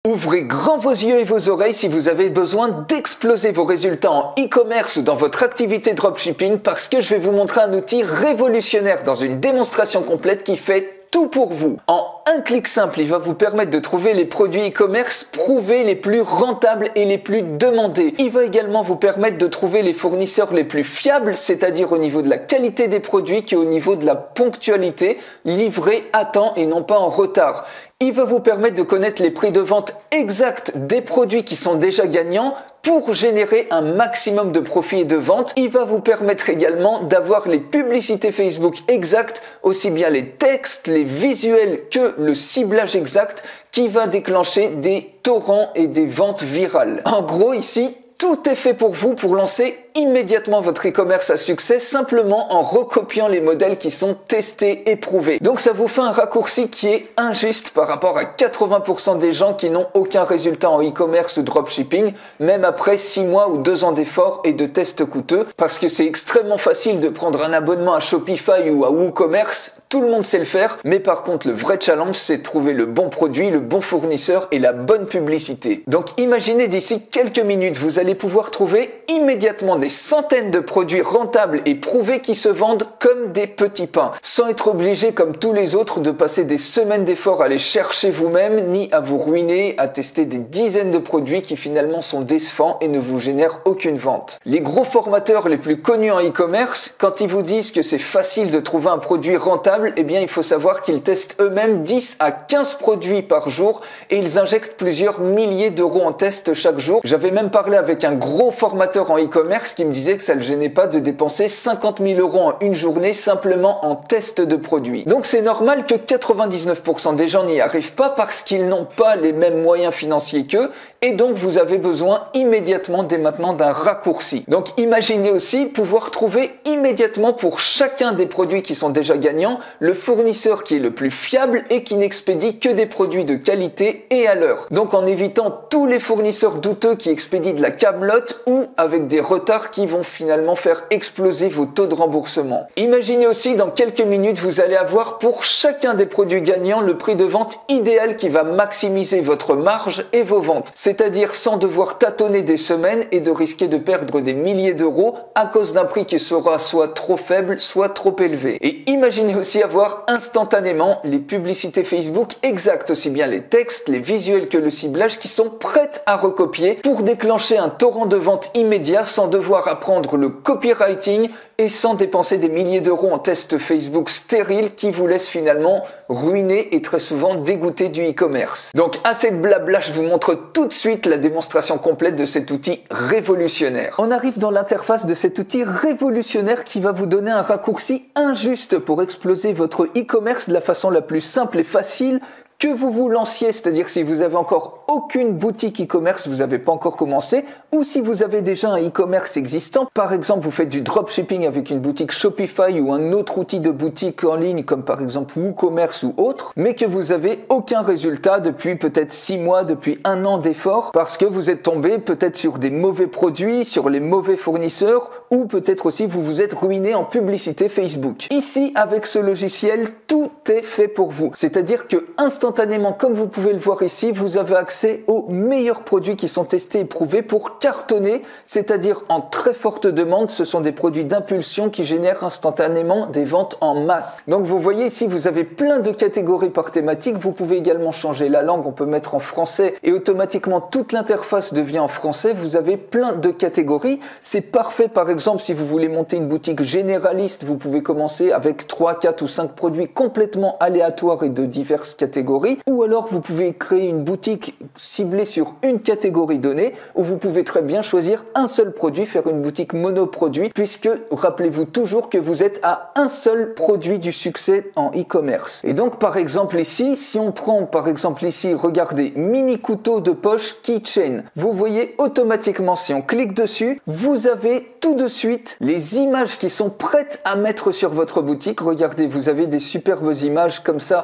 Ouvrez grand vos yeux et vos oreilles si vous avez besoin d'exploser vos résultats en e-commerce dans votre activité dropshipping parce que je vais vous montrer un outil révolutionnaire dans une démonstration complète qui fait tout pour vous. En un clic simple, il va vous permettre de trouver les produits e-commerce prouvés les plus rentables et les plus demandés. Il va également vous permettre de trouver les fournisseurs les plus fiables, c'est-à-dire au niveau de la qualité des produits qu'au niveau de la ponctualité, livrés à temps et non pas en retard. Il va vous permettre de connaître les prix de vente exacts des produits qui sont déjà gagnants pour générer un maximum de profit et de vente. Il va vous permettre également d'avoir les publicités Facebook exactes, aussi bien les textes, les visuels que le ciblage exact qui va déclencher des torrents et des ventes virales. En gros, ici, tout est fait pour vous pour lancer immédiatement votre e-commerce à succès simplement en recopiant les modèles qui sont testés et prouvés. Donc ça vous fait un raccourci qui est injuste par rapport à 80% des gens qui n'ont aucun résultat en e-commerce ou dropshipping, même après 6 mois ou 2 ans d'efforts et de tests coûteux, parce que c'est extrêmement facile de prendre un abonnement à Shopify ou à WooCommerce, tout le monde sait le faire, mais par contre le vrai challenge c'est de trouver le bon produit, le bon fournisseur et la bonne publicité. Donc imaginez d'ici quelques minutes, vous allez pouvoir trouver immédiatement des centaines de produits rentables et prouvés qui se vendent comme des petits pains, sans être obligé comme tous les autres de passer des semaines d'efforts à les chercher vous-même, ni à vous ruiner, à tester des dizaines de produits qui finalement sont décevants et ne vous génèrent aucune vente. Les gros formateurs les plus connus en e-commerce, quand ils vous disent que c'est facile de trouver un produit rentable, eh bien il faut savoir qu'ils testent eux-mêmes 10 à 15 produits par jour et ils injectent plusieurs milliers d'euros en test chaque jour. J'avais même parlé avec un gros formateur en e-commerce qui me disait que ça ne le gênait pas de dépenser 50 000 euros en une journée simplement en test de produits. Donc c'est normal que 99% des gens n'y arrivent pas parce qu'ils n'ont pas les mêmes moyens financiers qu'eux et donc vous avez besoin immédiatement dès maintenant d'un raccourci. Donc imaginez aussi pouvoir trouver immédiatement pour chacun des produits qui sont déjà gagnants le fournisseur qui est le plus fiable et qui n'expédie que des produits de qualité et à l'heure. Donc en évitant tous les fournisseurs douteux qui expédient de la camelote ou avec des retards qui vont finalement faire exploser vos taux de remboursement. Imaginez aussi dans quelques minutes vous allez avoir pour chacun des produits gagnants le prix de vente idéal qui va maximiser votre marge et vos ventes. C'est-à-dire sans devoir tâtonner des semaines et de risquer de perdre des milliers d'euros à cause d'un prix qui sera soit trop faible, soit trop élevé. Et imaginez aussi avoir instantanément les publicités Facebook exactes, aussi bien les textes, les visuels que le ciblage qui sont prêtes à recopier pour déclencher un torrent de vente immédiat sans devoir apprendre le copywriting et sans dépenser des milliers d'euros en tests Facebook stériles qui vous laissent finalement ruiner et très souvent dégoûter du e-commerce. Donc assez de blabla, je vous montre tout de suite la démonstration complète de cet outil révolutionnaire. On arrive dans l'interface de cet outil révolutionnaire qui va vous donner un raccourci injuste pour exploser votre e-commerce de la façon la plus simple et facile que vous vous lanciez, c'est-à-dire si vous avez encore aucune boutique e-commerce, vous n'avez pas encore commencé, ou si vous avez déjà un e-commerce existant, par exemple vous faites du dropshipping avec une boutique Shopify ou un autre outil de boutique en ligne comme par exemple WooCommerce ou autre, mais que vous avez aucun résultat depuis peut-être 6 mois, depuis 1 an d'efforts, parce que vous êtes tombé peut-être sur des mauvais produits, sur les mauvais fournisseurs, ou peut-être aussi vous vous êtes ruiné en publicité Facebook. Ici, avec ce logiciel, tout est fait pour vous, c'est-à-dire que instantanément, comme vous pouvez le voir ici, vous avez accès aux meilleurs produits qui sont testés et prouvés pour cartonner, c'est-à-dire en très forte demande. Ce sont des produits d'impulsion qui génèrent instantanément des ventes en masse. Donc vous voyez ici, vous avez plein de catégories par thématique. Vous pouvez également changer la langue, on peut mettre en français et automatiquement toute l'interface devient en français. Vous avez plein de catégories. C'est parfait par exemple si vous voulez monter une boutique généraliste, vous pouvez commencer avec 3, 4 ou 5 produits complètement aléatoires et de diverses catégories. Ou alors vous pouvez créer une boutique ciblée sur une catégorie donnée où vous pouvez très bien choisir un seul produit, faire une boutique monoproduit puisque rappelez-vous toujours que vous êtes à un seul produit du succès en e-commerce. Et donc par exemple ici, si on prend par exemple ici, regardez, mini couteau de poche keychain, vous voyez automatiquement si on clique dessus, vous avez tout de suite les images qui sont prêtes à mettre sur votre boutique. Regardez, vous avez des superbes images comme ça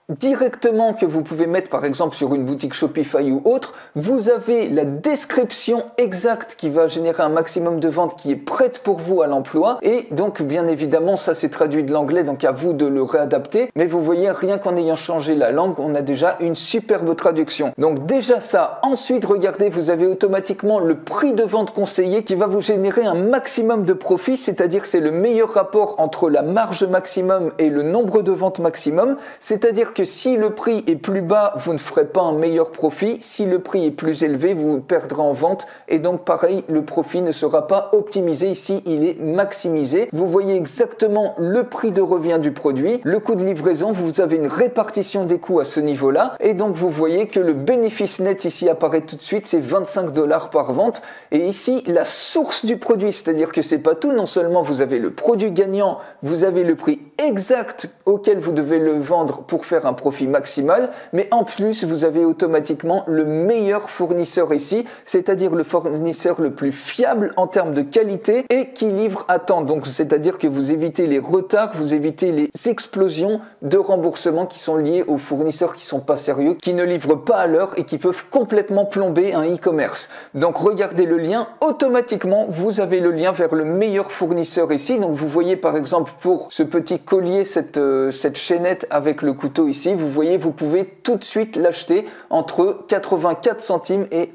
directement que vous pouvez mettre par exemple sur une boutique Shopify ou autre. Vous avez la description exacte qui va générer un maximum de ventes qui est prête pour vous à l'emploi. Et donc bien évidemment ça c'est traduit de l'anglais, donc à vous de le réadapter. Mais vous voyez, rien qu'en ayant changé la langue, on a déjà une superbe traduction. Donc déjà ça. Ensuite regardez, vous avez automatiquement le prix de vente conseillé qui va vous générer un maximum de profit, c'est-à-dire que c'est le meilleur rapport entre la marge maximum et le nombre de ventes maximum. C'est-à-dire que si le prix est plus bas, vous ne ferez pas un meilleur profit. Si le prix est plus élevé, vous perdrez en vente. Et donc pareil, le profit ne sera pas optimisé. Ici, il est maximisé. Vous voyez exactement le prix de revient du produit, le coût de livraison. Vous avez une répartition des coûts à ce niveau-là. Et donc vous voyez que le bénéfice net ici apparaît tout de suite, c'est 25 $ par vente. Et ici, la source du produit, c'est-à-dire que c'est pas tout. Non seulement vous avez le produit gagnant, vous avez le prix exact auquel vous devez le vendre pour faire un profit maximal, mais en plus vous avez automatiquement le meilleur fournisseur ici, c'est-à-dire le fournisseur le plus fiable en termes de qualité et qui livre à temps. Donc c'est-à-dire que vous évitez les retards, vous évitez les explosions de remboursement qui sont liées aux fournisseurs qui sont pas sérieux, qui ne livrent pas à l'heure et qui peuvent complètement plomber un e-commerce. Donc regardez le lien, automatiquement vous avez le lien vers le meilleur fournisseur ici. Donc vous voyez par exemple pour ce petit collier, cette chaînette avec le couteau ici, vous voyez, vous pouvez tout de suite l'acheter entre 84 centimes et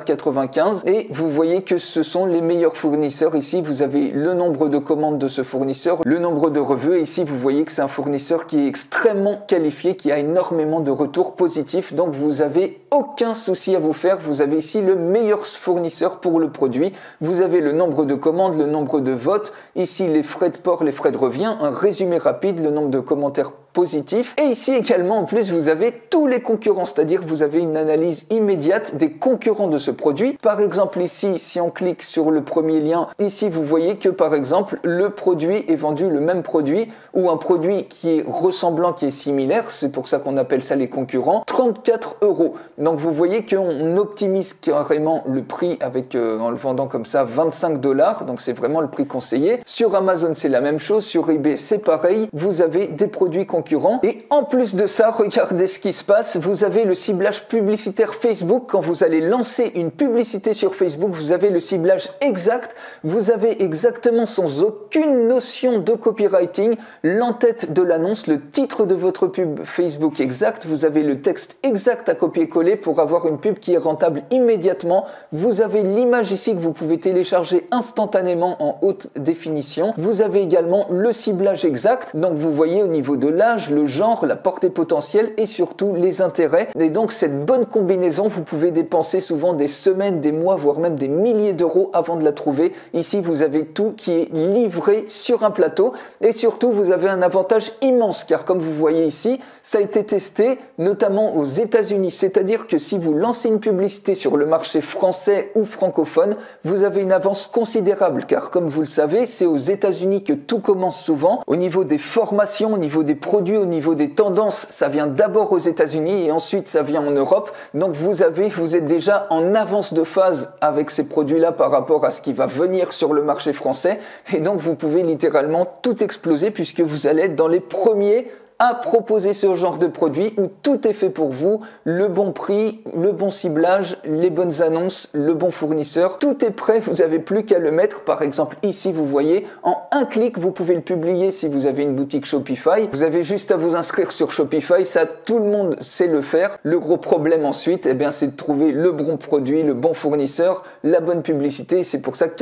1,95 $. Et vous voyez que ce sont les meilleurs fournisseurs. Ici, vous avez le nombre de commandes de ce fournisseur, le nombre de revues. Et ici, vous voyez que c'est un fournisseur qui est extrêmement qualifié, qui a énormément de retours positifs. Donc, vous avez aucun souci à vous faire. Vous avez ici le meilleur fournisseur pour le produit. Vous avez le nombre de commandes, le nombre de votes. Ici, les frais de port, les frais de revient, un résumé rapide, le nombre de commentaires positifs. Et ici également, en plus, vous avez tous les concurrents, c'est-à-dire vous avez une analyse immédiate des concurrents de ce produit. Par exemple, ici, si on clique sur le premier lien, ici, vous voyez que, par exemple, le produit est vendu, le même produit, ou un produit qui est ressemblant, qui est similaire, c'est pour ça qu'on appelle ça les concurrents, 34 €. Donc, vous voyez qu'on optimise carrément le prix avec, en le vendant comme ça, 25 $. Donc, c'est vraiment le prix conseillé. Sur Amazon, c'est la même chose. Sur eBay, c'est pareil. Vous avez des produits concurrents. Et en plus de ça, regardez ce qui se passe. Vous avez le ciblage publicitaire Facebook. Quand vous allez lancer une publicité sur Facebook, vous avez le ciblage exact. Vous avez exactement, sans aucune notion de copywriting, l'entête de l'annonce, le titre de votre pub Facebook exact. Vous avez le texte exact à copier-coller pour avoir une pub qui est rentable immédiatement. Vous avez l'image ici que vous pouvez télécharger instantanément en haute définition. Vous avez également le ciblage exact. Donc vous voyez au niveau de l'âge, le genre, la portée potentielle et surtout les intérêts. Et donc cette bonne combinaison, vous pouvez dépenser souvent des semaines, des mois, voire même des milliers d'euros avant de la trouver. Ici, vous avez tout qui est livré sur un plateau et surtout, vous avez un avantage immense car comme vous voyez ici, ça a été testé notamment aux États-Unis. C'est-à-dire que si vous lancez une publicité sur le marché français ou francophone, vous avez une avance considérable car comme vous le savez, c'est aux États-Unis que tout commence souvent. Au niveau des formations, au niveau des produits, au niveau des tendances, ça vient d'abord aux États-Unis et ensuite ça vient en Europe. Donc vous êtes déjà en avance de phase avec ces produits-là par rapport à ce qui va venir sur le marché français. Et donc vous pouvez littéralement tout exploser puisque vous allez être dans les premiers à proposer ce genre de produit où tout est fait pour vous, le bon prix, le bon ciblage, les bonnes annonces, le bon fournisseur, tout est prêt, vous n'avez plus qu'à le mettre. Par exemple ici vous voyez, en un clic vous pouvez le publier si vous avez une boutique Shopify, vous avez juste à vous inscrire sur Shopify, ça tout le monde sait le faire. Le gros problème ensuite, eh bien, c'est de trouver le bon produit, le bon fournisseur, la bonne publicité, c'est pour ça que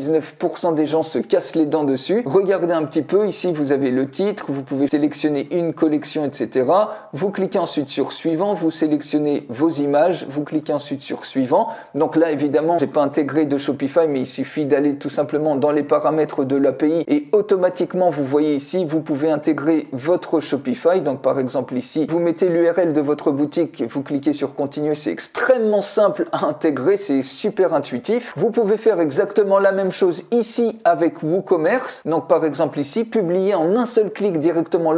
99% des gens se cassent les dents dessus. Regardez un petit peu, ici vous avez le titre, vous pouvez sélectionner une collection, etc. Vous cliquez ensuite sur suivant, vous sélectionnez vos images, vous cliquez ensuite sur suivant. Donc là, évidemment, j'ai pas intégré de Shopify, mais il suffit d'aller tout simplement dans les paramètres de l'API et automatiquement, vous voyez ici, vous pouvez intégrer votre Shopify. Donc par exemple ici, vous mettez l'URL de votre boutique, vous cliquez sur continuer, c'est extrêmement simple à intégrer, c'est super intuitif. Vous pouvez faire exactement la même chose ici avec WooCommerce. Donc par exemple ici, publier en un seul clic directement le produit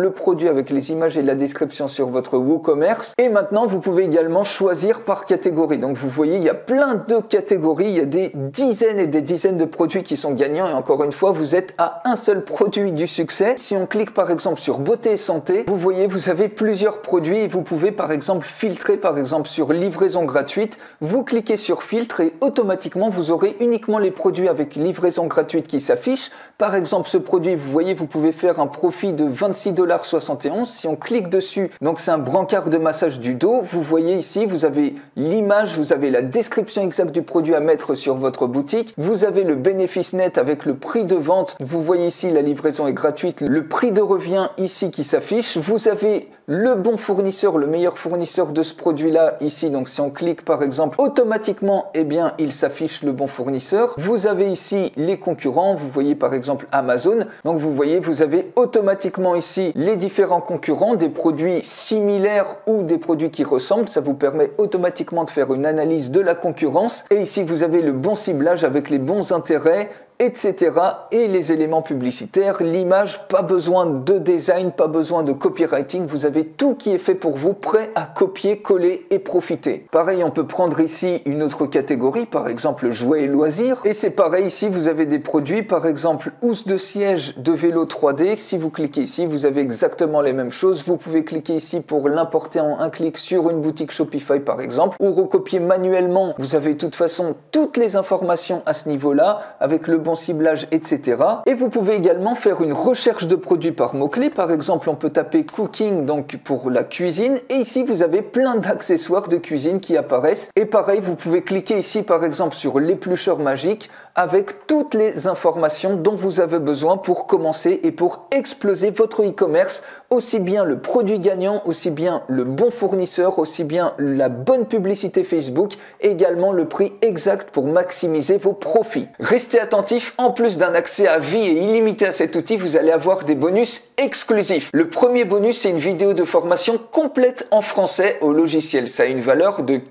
avec les images et la description sur votre WooCommerce. Et maintenant, vous pouvez également choisir par catégorie. Donc vous voyez, il y a plein de catégories, il y a des dizaines et des dizaines de produits qui sont gagnants et encore une fois, vous êtes à un seul produit du succès. Si on clique par exemple sur beauté et santé, vous voyez, vous avez plusieurs produits et vous pouvez par exemple filtrer par exemple sur livraison gratuite. Vous cliquez sur filtre et automatiquement, vous aurez uniquement les produits avec livraison gratuite qui s'affichent. Par exemple, ce produit, vous voyez, vous pouvez faire un profit de 26,71 $. Si on clique dessus, donc c'est un brancard de massage du dos. Vous voyez ici, vous avez l'image, vous avez la description exacte du produit à mettre sur votre boutique. Vous avez le bénéfice net avec le prix de vente. Vous voyez ici, la livraison est gratuite. Le prix de revient ici qui s'affiche. Vous avez le bon fournisseur, le meilleur fournisseur de ce produit-là ici. Donc si on clique par exemple, automatiquement, eh bien, il s'affiche le bon fournisseur. Vous avez ici les concurrents. Vous voyez par exemple Amazon. Donc vous voyez, vous avez automatiquement ici les différents concurrents, des produits similaires ou des produits qui ressemblent. Ça vous permet automatiquement de faire une analyse de la concurrence. Et ici, vous avez le bon ciblage avec les bons intérêts, etc. et les éléments publicitaires, l'image, pas besoin de design, pas besoin de copywriting, vous avez tout qui est fait pour vous, prêt à copier, coller et profiter. Pareil, on peut prendre ici une autre catégorie, par exemple jouets et loisirs, et c'est pareil ici, vous avez des produits, par exemple housse de siège de vélo 3D, si vous cliquez ici, vous avez exactement les mêmes choses, vous pouvez cliquer ici pour l'importer en un clic sur une boutique Shopify par exemple, ou recopier manuellement, vous avez de toute façon toutes les informations à ce niveau-là, avec le bon ciblage, etc. Et vous pouvez également faire une recherche de produits par mots-clés. Par exemple, on peut taper cooking, donc pour la cuisine. Et ici, vous avez plein d'accessoires de cuisine qui apparaissent. Et pareil, vous pouvez cliquer ici, par exemple, sur l'éplucheur magique avec toutes les informations dont vous avez besoin pour commencer et pour exploser votre e-commerce. Aussi bien le produit gagnant, aussi bien le bon fournisseur, aussi bien la bonne publicité Facebook, et également le prix exact pour maximiser vos profits. Restez attentifs, en plus d'un accès à vie et illimité à cet outil, vous allez avoir des bonus exclusifs. Le premier bonus, c'est une vidéo de formation complète en français au logiciel. Ça a une valeur de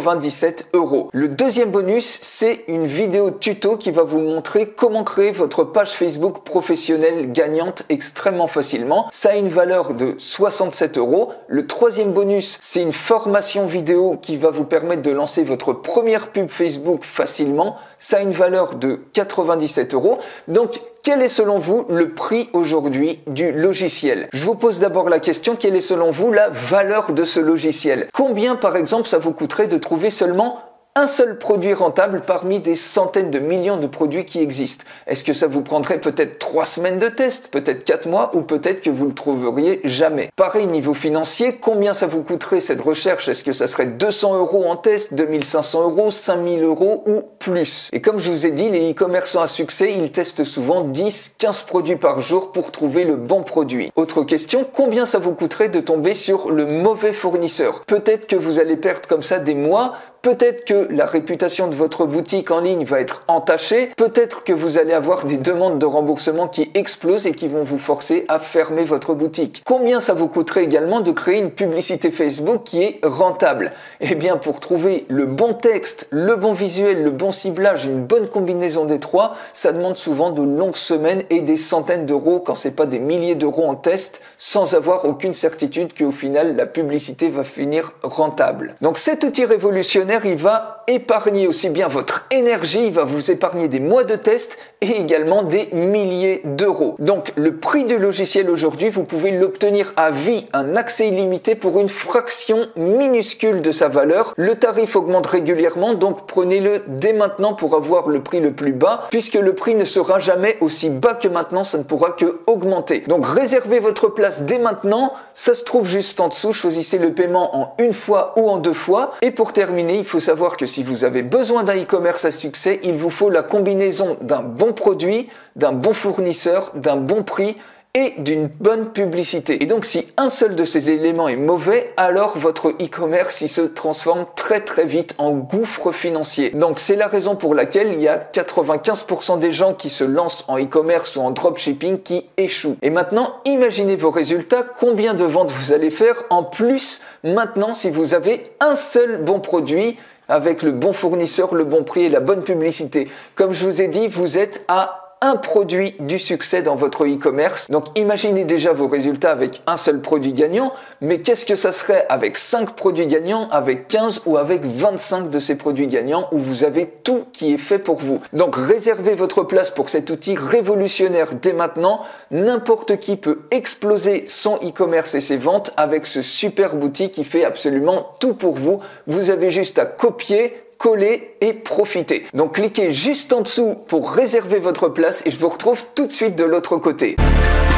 97 €. Le deuxième bonus, c'est une vidéo tuto qui va vous montrer comment créer votre page Facebook professionnelle gagnante extrêmement facilement. Ça a une valeur de 67 €. Le troisième bonus, c'est une formation vidéo qui va vous permettre de lancer votre première pub Facebook facilement. Ça a une valeur de 97 €. Donc, quel est selon vous le prix aujourd'hui du logiciel? Je vous pose d'abord la question, quelle est selon vous la valeur de ce logiciel? Combien par exemple ça vous coûterait de trouver seulement un seul produit rentable parmi des centaines de millions de produits qui existent? Est-ce que ça vous prendrait peut-être 3 semaines de test, peut-être 4 mois, ou peut-être que vous le trouveriez jamais? Pareil, niveau financier, combien ça vous coûterait cette recherche? Est-ce que ça serait 200 € en test, 2500 €, 5000 € ou plus? Et comme je vous ai dit, les e-commerçants à succès, ils testent souvent 10-15 produits par jour pour trouver le bon produit. Autre question, combien ça vous coûterait de tomber sur le mauvais fournisseur? Peut-être que vous allez perdre comme ça des mois. Peut-être que la réputation de votre boutique en ligne va être entachée. Peut-être que vous allez avoir des demandes de remboursement qui explosent et qui vont vous forcer à fermer votre boutique. Combien ça vous coûterait également de créer une publicité Facebook qui est rentable? Eh bien, pour trouver le bon texte, le bon visuel, le bon ciblage, une bonne combinaison des trois, ça demande souvent de longues semaines et des centaines d'euros, quand c'est pas des milliers d'euros en test, sans avoir aucune certitude qu'au final, la publicité va finir rentable. Donc cet outil révolutionnaire, il va épargner aussi bien votre énergie, il va vous épargner des mois de test et également des milliers d'euros. Donc le prix du logiciel aujourd'hui, vous pouvez l'obtenir à vie, un accès illimité pour une fraction minuscule de sa valeur. Le tarif augmente régulièrement, donc prenez-le dès maintenant pour avoir le prix le plus bas, puisque le prix ne sera jamais aussi bas que maintenant, ça ne pourra que augmenter. Donc réservez votre place dès maintenant, ça se trouve juste en dessous, choisissez le paiement en une fois ou en 2 fois. Et pour terminer, il faut savoir que si vous avez besoin d'un e-commerce à succès, il vous faut la combinaison d'un bon produit, d'un bon fournisseur, d'un bon prix et d'une bonne publicité. Et donc si un seul de ces éléments est mauvais, alors votre e-commerce il se transforme très vite en gouffre financier. Donc c'est la raison pour laquelle il y a 95% des gens qui se lancent en e-commerce ou en dropshipping qui échouent. Et maintenant, imaginez vos résultats, combien de ventes vous allez faire en plus maintenant si vous avez un seul bon produit avec le bon fournisseur, le bon prix et la bonne publicité. Comme je vous ai dit, vous êtes à un produit du succès dans votre e-commerce. Donc imaginez déjà vos résultats avec un seul produit gagnant, mais qu'est-ce que ça serait avec 5 produits gagnants, avec 15 ou avec 25 de ces produits gagnants où vous avez tout qui est fait pour vous. Donc réservez votre place pour cet outil révolutionnaire dès maintenant. N'importe qui peut exploser son e-commerce et ses ventes avec ce super outil qui fait absolument tout pour vous. Vous avez juste à copier, coller et profiter. Donc cliquez juste en dessous pour réserver votre place et je vous retrouve tout de suite de l'autre côté.